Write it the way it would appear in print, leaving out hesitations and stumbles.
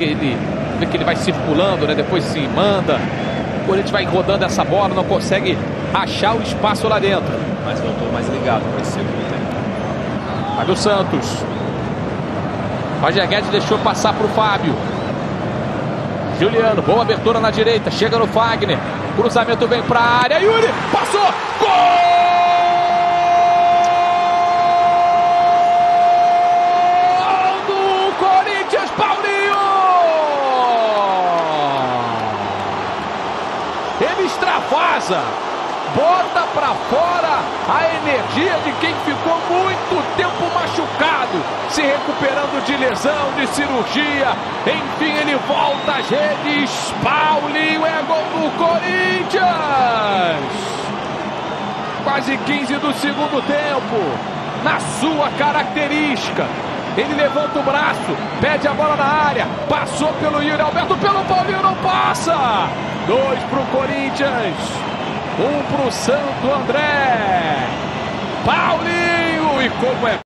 que ele vê que ele vai circulando, né? Depois se manda. O Corinthians vai rodando essa bola, não consegue achar o espaço lá dentro. Mas voltou mais ligado para esse segundo tempo. Fábio Santos. Roger Guedes deixou passar para o Fábio. Juliano, boa abertura na direita, chega no Fagner. Cruzamento vem para a área. Yuri, passou! Gol do Corinthians, Paulinho! Ele extravasa, bota para fora a energia de quem ficou muito tempo machucado, se recuperando de lesão, de cirurgia. Enfim, ele volta às redes. Paulinho, é gol do Corinthians. Quase 15 do segundo tempo. Na sua característica, ele levanta o braço, pede a bola na área, passou pelo Yuri Alberto, pelo Paulinho, não passa. 2 para o Corinthians, 1 para o Santo André. Paulinho, e como é